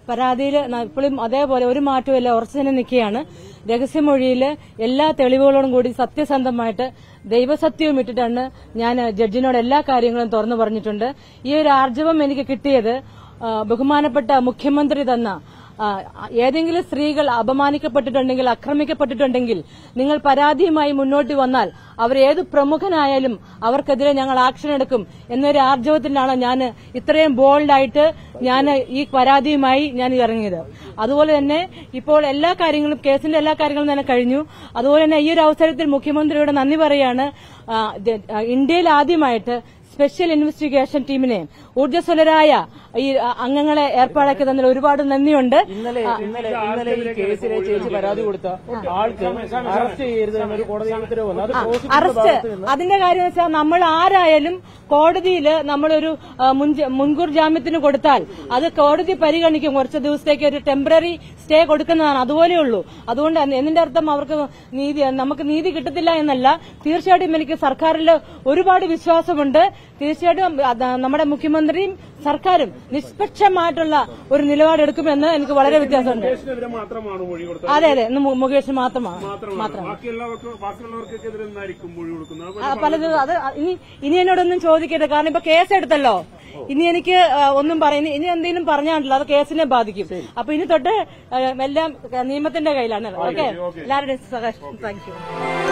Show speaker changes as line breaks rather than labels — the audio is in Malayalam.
പരാതിയിൽ ഇപ്പോഴും അതേപോലെ ഒരു മാറ്റമില്ല, ഉറച്ചു തന്നെ നിൽക്കുകയാണ്. രഹസ്യമൊഴിയിൽ എല്ലാ തെളിവുകളോടും കൂടി സത്യസന്ധമായിട്ട് ദൈവസത്യവും ഇട്ടിട്ടാണ് ഞാൻ ജഡ്ജിനോട് എല്ലാ കാര്യങ്ങളും തുറന്നു പറഞ്ഞിട്ടുണ്ട്. ഈ ഒരു ആർജവം എനിക്ക് കിട്ടിയത് ബഹുമാനപ്പെട്ട മുഖ്യമന്ത്രി തന്ന ഏതെങ്കിലും സ്ത്രീകൾ അപമാനിക്കപ്പെട്ടിട്ടുണ്ടെങ്കിൽ, ആക്രമിക്കപ്പെട്ടിട്ടുണ്ടെങ്കിൽ നിങ്ങൾ പരാതിയുമായി മുന്നോട്ട് വന്നാൽ അവരേത് പ്രമുഖനായാലും അവർക്കെതിരെ ഞങ്ങൾ ആക്ഷൻ എടുക്കും എന്നൊരു ആർജവത്തിലാണ് ഞാൻ ഇത്രയും ബോൾഡായിട്ട് ഞാൻ ഈ പരാതിയുമായി ഞാൻ ഇറങ്ങിയത്. അതുപോലെ തന്നെ ഇപ്പോൾ എല്ലാ കാര്യങ്ങളും, കേസിന്റെ എല്ലാ കാര്യങ്ങളും തന്നെ കഴിഞ്ഞു. അതുപോലെ തന്നെ ഈ ഒരു അവസരത്തിൽ മുഖ്യമന്ത്രിയോട് നന്ദി പറയാണ്. ഇന്ത്യയിൽ ആദ്യമായിട്ട് സ്പെഷ്യൽ ഇൻവെസ്റ്റിഗേഷൻ ടീമിനെ ഊർജ്ജസ്വലരായ ഈ അംഗങ്ങളെ ഏർപ്പാടാക്കി തന്നതിൽ ഒരുപാട് നന്ദിയുണ്ട്.
ഇന്നലെ ഈ കേസിലെ ചേച്ചി പരാതി കൊടുത്ത ആൾക്ക് അറസ്റ്റ് ചെയ്യരുത് എന്നൊരു കോടതി ഉത്തരവ് വന്നു.
അറസ്റ്റ് അതിന്റെ കാര്യം വെച്ചാൽ നമ്മൾ ആരായാലും കോടതിയിൽ നമ്മളൊരു മുൻകൂർ ജാമ്യത്തിന് കൊടുത്താൽ അത് കോടതി പരിഗണിക്കും. കുറച്ച് ദിവസത്തേക്ക് ഒരു ടെമ്പററി സ്റ്റേ കൊടുക്കുന്നതാണ്, അതുപോലെയുള്ളൂ. അതുകൊണ്ട് എന്നിന്റെ അർത്ഥം അവർക്ക് നമുക്ക് നീതി കിട്ടത്തില്ല എന്നല്ല. തീർച്ചയായിട്ടും എനിക്ക് സർക്കാരിൽ ഒരുപാട് വിശ്വാസമുണ്ട്. തീർച്ചയായിട്ടും നമ്മുടെ മുഖ്യമന്ത്രിയും സർക്കാരും നിഷ്പക്ഷമായിട്ടുള്ള ഒരു നിലപാടെടുക്കുമെന്ന് എനിക്ക് വളരെ വ്യത്യാസമുണ്ട്. അതെ, മുകേഷ് മാത്രമാണ്. പലതും അത് ഇനി എന്നോടൊന്നും ചോദിക്കരുത്. കാരണം ഇപ്പൊ കേസെടുത്തല്ലോ, ഇനി എനിക്ക് ഒന്നും ഇനി എന്തെങ്കിലും പറഞ്ഞാണല്ലോ അത് കേസിനെ ബാധിക്കും. അപ്പൊ ഇനി തൊട്ട് എല്ലാം നിയമത്തിന്റെ കയ്യിലാണ്. ഓക്കെ, എല്ലാവരുടെയും സഹായം. Thank U.